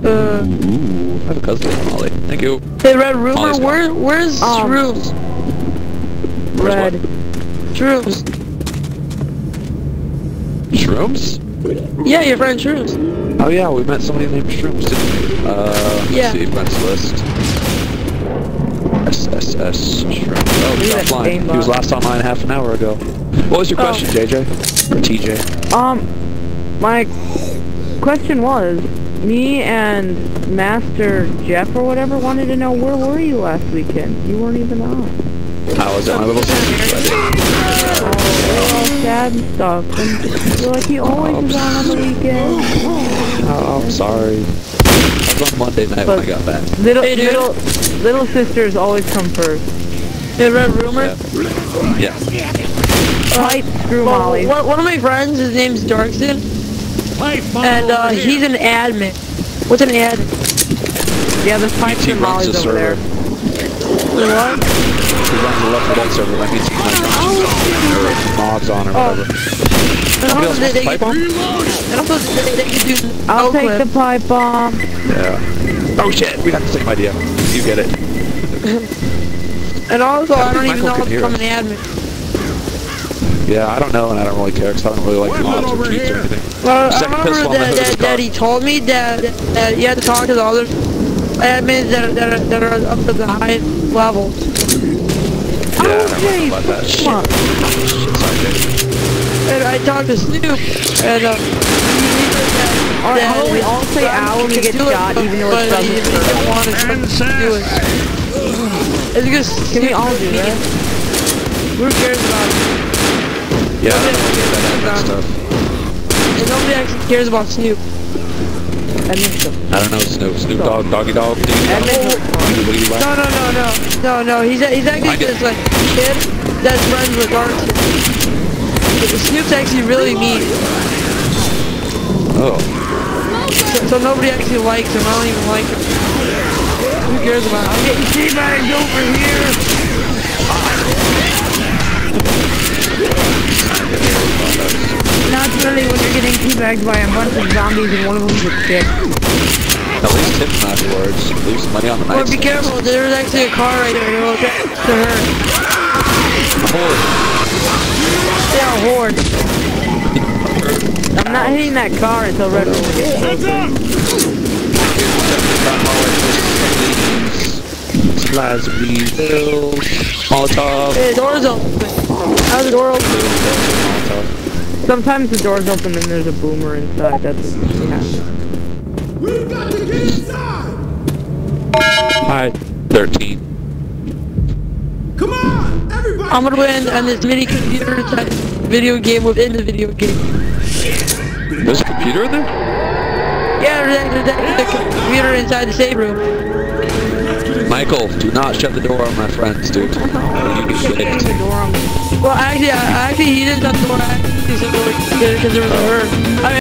Ooh, I have a cousin named Molly. Thank you. Hey, Red Rumor, Molly's gone. where's Shrooms? Red. Shrooms. Shrooms? Yeah, your friend Shrooms. Oh yeah, we met somebody named Shrooms, didn't we? Yeah. Let's see, friends list. SSS Shrooms. Oh, he's offline. He was last online half an hour ago. What was your question, JJ? Or TJ? My question was, me and Master Jeff or whatever wanted to know where were you last weekend? You weren't even on. I was at my little sister's wedding. Oh, we're all sad and stuff. And you're like, he always is on the weekend. Oh, I'm sorry. I was on Monday night when I got back. Little sisters always come first. Hey, Red Rumor? Yeah. Pipe, screw Molly. One of my friends, his name's Darkson. And he's an admin. What's an admin? Yeah, there's pipes and Molly's over there. What? He runs the left remote server. That means he can like mods on or whatever. Somebody else wants a pipe bomb? I'll take the pipe bomb. Yeah. Oh shit, we got the same idea. You get it. And also, I don't even know how to become an admin. Yeah, I don't know, and I don't really care, because I don't really like mods or cheats or anything. Well, I remember that he told me that you had to talk to the other admins that are up to the high levels. Yeah, I don't know about that. Shit, sorry, Dave. And I talked to Snoop, and Alright, how about we all say ow when we get shot, even though it doesn't hurt? Don't want to do it. It's because Can we all do that? Who cares about it? Yeah, I don't know that stuff. And nobody actually cares about Snoop. I don't know, Snoop Dogg, Doggy Dog, No, he's actually just like a kid that's friends with Darkson. Snoop's actually really mean. Oh. So nobody actually likes him. I don't even like him. Who cares about him? I'm getting teabagged over here. Not really when you're getting teabagged by a bunch of zombies and one of them's a chick. At least tip them afterwards. Leave some money on the Or night. be careful, there's actually a car right there. It'll get to her. Horde. Yeah, a horde. I'm not hitting that car until Red Bull gets closer. Supplies of bills. Molotov. Hey, the door's open. How's the door open? Sometimes the door's open and there's a boomer inside. That's what happens. We've got to get inside! Hi, 13. Come on, everybody! I'm gonna win on this mini computer type video game within the video game. There's a computer in there? Yeah, there's a computer inside the save room. Michael, do not shut the door on my friends, dude. You get kicked. Well, actually, he didn't shut the door. Actually, because there was a herd. I mean,